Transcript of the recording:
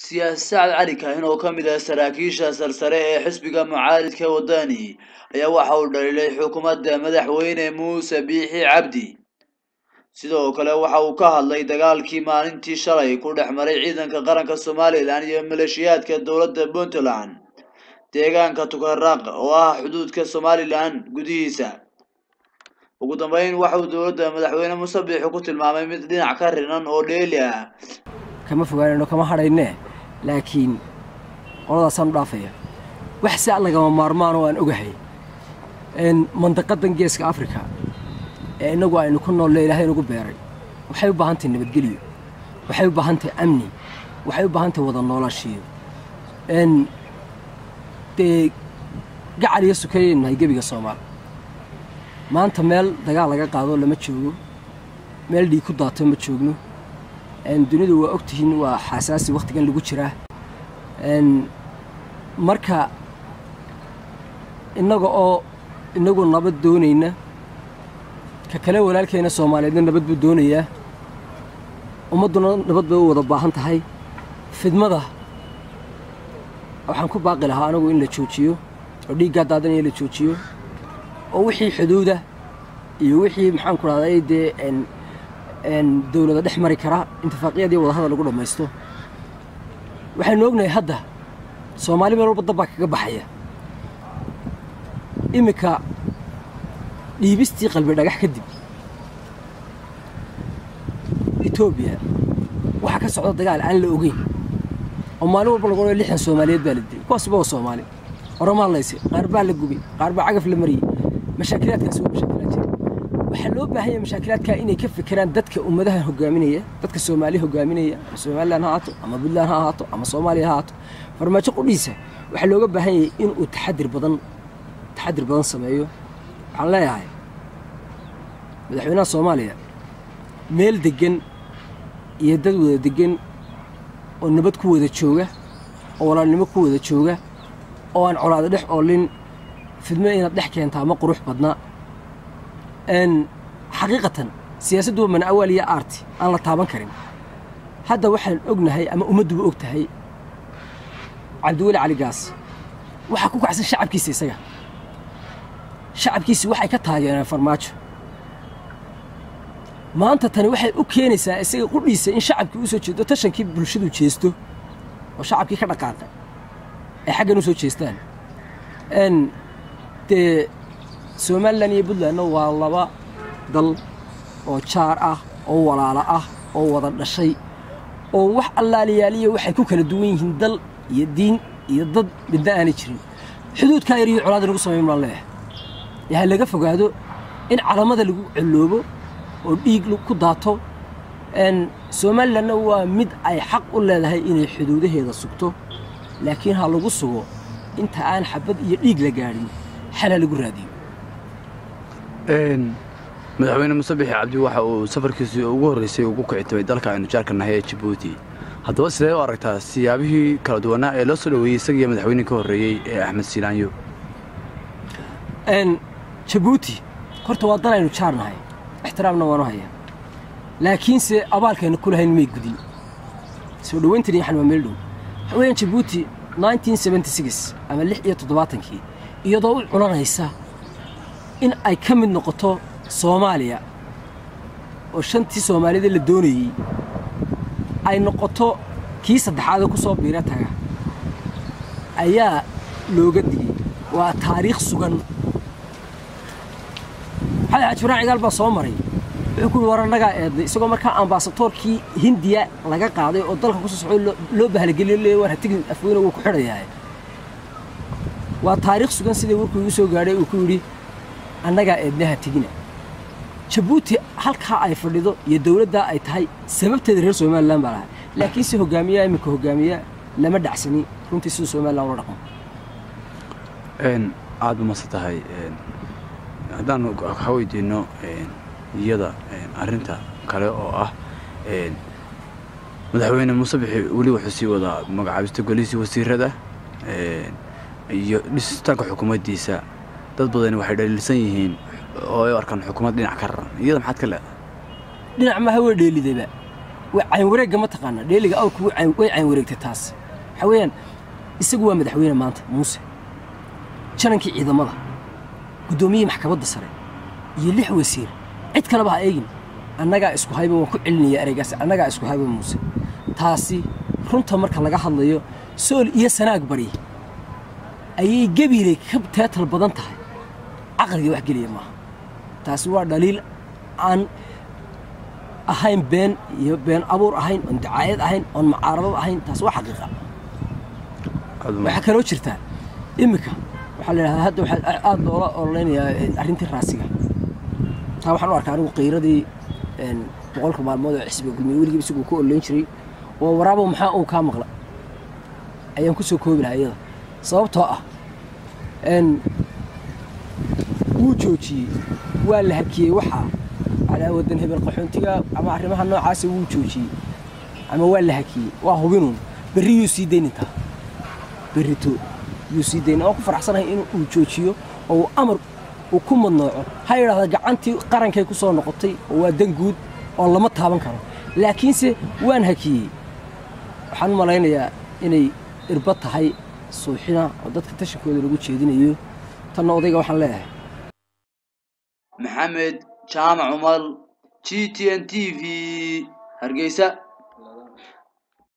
siyaasi Sacad Cali Kaahin oo ka mid ah saraakiisha sarsare ee xisbiga mucaaradka wadani ayaa waxa uu dhaliilay xukuumadda madaxweyne Muuse Biixi Cabdi sidoo kale waxa uu ka hadlay dagaalkii maalintii shalay ku dhexmaray ciidanka qaranka Soomaaliland iyo maleeshiyaadka dowladda Puntland deegaanka Tukaraq oo ah xuduudka Soomaaliland gudihiisa ugu dambeyn waxa uu dowladda madaxweyne Muuse Biixi ku tilmaamay mid dhinac ka rinan oo dheeli ah kama fogaanayno kama hadhaynee laakiin qoladaasaan u dhaafaya wax si lagama maarmaan oo aan ogahay mandaqadan geeska Afrika ee inagu aynu ku nool Ilaahay nagu beeray waxay u baahan tahay nabadgelyo waxay u baahan tahay amni waxay u baahan tahay wada noolaanshiyo gacal iyo sukeeyeen gebiga Soomaal maanta meel dagaal laga qaado lama joogo meel dhiig ku daato ma joogno dunidu waa ogtihiin waa xasaasi waqtigan lagu jiraa marka inagu nabad doonayna ka kale walaalkeena Soomaaliyeed nabad buu doonayaa ummaduna nabad bay u wada baahan tahay fidmada waxaan ku baaqi lahaa anagu in la joojiyo oo dhiigga daadan in la joojiyo oo wixii xuduuda iyo wixii maxaan ku raadayay dawladda dhex mari kara intifaaqiyadii wada hadal lagu dhamaysto waxaan ognahay hadda Soomaali meel walba dab kaga baxaya imika dhiibistii qalbi dhagax kadib Itoobiya waxa ka socda dagaal aan la ogeyn oo maalin walba lagu leeyahay 6 Soomaaliyeed baa la dilay kuwaasba waa Soomaali oramaan laysi qaar baa la gubay qaar baa cagaf la mariyay mashaakilaadkaas waa mashaakilaad jira waxa loo baahan yahay mashaakilaadka inay ka fikiraan dadka ummadaha hogaaminaya dadka Soomaali hogaaminaya Soomaaliland ha ahaato ama Puntland ha ahaato ama Soomaaliya ha ahaato farmaajo qudhiisa waxa looga baahan yahay in uu taxadir badan sameeyo waxaan leeyahay madaxweynaha Soomaaliya meel degan iyo dad wada degan oo nabad ku wada jooga oo walaalnimo ku wada jooga oo aan colaado dhex oolin fidmo inaad dhex keentaa ma qurux badna xaqiiqatan siyaasaddu man awaliya arti aan la taaban karin hadda waxaan ognahay ama ummaddu og tahay Cabdiweli Cali Gaas waxa ku kacsan shacabkiisa isaga shacabkiisa waxay ka taageereen farmaajo maanta tani waxay u keenaysaa isaga qudhiisa in shacabkii u soo jeedo tashankii bulshadu jeesto oo shacabkii ka dhaqaaqay ay xaggan u soo jeestaan Soomaaliland iyo Puntland waa laba dal oo jaar ah oo walaalo ah oo wada dhashay oo wax allaaliyaaliyo waxay ku kala duwan yihiin dal iyo diin iyo dad midna aan jirin xuduudka yar iyo colaad lagu sameeyo ma leeyahay yahay laga fogaado in calamada lagu ciloobo oo dhiig ku daato Soomaaliland waa mid ay xaq u leedahay inay xuduudaheeda sugto laakiin ha lagu sugo inta aan xabad iyo dhiig la gaarin xal lagu raadiyo madaxweyne Muuse Biixi Cabdi waxa uu safarkiisii ugu horeysay ugu kicitay dalka aynu jaarkanahay ee Djibouti haddaba sidee u aragtaa siyaabihii kala duwanaa ee loo soo dhaweeyay isaga iyo madaxweyne ka horeeyay ee Axmed Silaanyo Djibouti horta waa dal aynu jaarnahay ixtiraamna waanu hayaa laakiin se abaalkeena ku lahayn may gudin soo dhaweyntii waxaan waa meel dhow haween Djibouti 1976 ama 76kii iyadoo u culanaysa in ay ka mid noqoto Soomaaliya oo shantii Soomaalida la doonayay ay noqoto kii saddexaad ku soo biira taga ayaa looga digay waa taariikh sugan hada jiraan cigal ba soo maray wuxuu ku waranaga isagoo markaa ambassadorkii Hindiya laga qaaday oo dalka ku soo socdo loo bahalgeliyay war hatigin afweyn uu ku xidhayaa waa taariikh sugan sidii warkuu u soo gaaray uu ku yiri annaga eednaha tigina Djibouti halka ay fadhido iyo dawladda ay tahay sababteeda reer Soomaaliland baa laakiin si hogaamiya lama dhacsani runtii si Soomaaliland loo dhaqmo aad ma satahay hadaan hawaydiino iyada arinta kale oo ah madaxweyne Muuse Biixi wali wuxuu sii wadaa magacaabista golihiisa wasiirada iyo dhisitaanka xukuumaddiisa dad badan waxay dhaliilsan yihiin oo ay arkaan xukuumad dhinac ka raran iyada maxaad ka leedahay dhinac ma hawo dheelidayba وعين ورق ما تقنا ديلي أو كو عين ورق تتاس حويان يسقوا مدحوين ما أنت موسى شنك إذا مضى قدومي محكمة الصريح يلح ويصير عد كلا بها أيجن أنا جا إسكو هايبه وكل علني يا رجاس أنا جا إسكو هايبه موسى تاسي runta marka laga hadlayo sool iyo sanaag bari ayay gabiilay ka teetal badan tahay aqriga wax galiya ma taasi waa dhaliil aan ahayn been iyo been abuur ahayn oo dacaayad ahayn oo mucaarado ahayn taas waa xaqiiqa waxa kale oo jirta imika waxa la yiraahdaa hadda waxa aad loola oranayaa arrintii raasiga taa waxaan u arkaa anigu qiiradii boqolka maalmood oo xisbiga gudmiye weligiiba isagu ku oleyn jiray وورابو محا او كا مقلا ayaan ku soo koobi lahaa iyada sababtoo ah wuu joojiyey waa la hakiyey waxa على ودن hebel qaxoontiga ama arrimaha noocaas wuu joojiyey ama waa la hakiyey waa hubinun bari uu sii deynta barito uu sii deyn oo ku faraxsanahay in uu joojiyo oo amar uu ku madnooco ha yiraahdo gacantii qarankay ku soo noqotay oo waa dan guud oo lama taaban karo laakiinse waan hakiyey waxaan malaynayaa inay irbad tahay suuxina oo dadka tashankooda lagu jeedinayo tan odayga waxaan leeyahay maxamed jaamac umar GTN TV hargeysa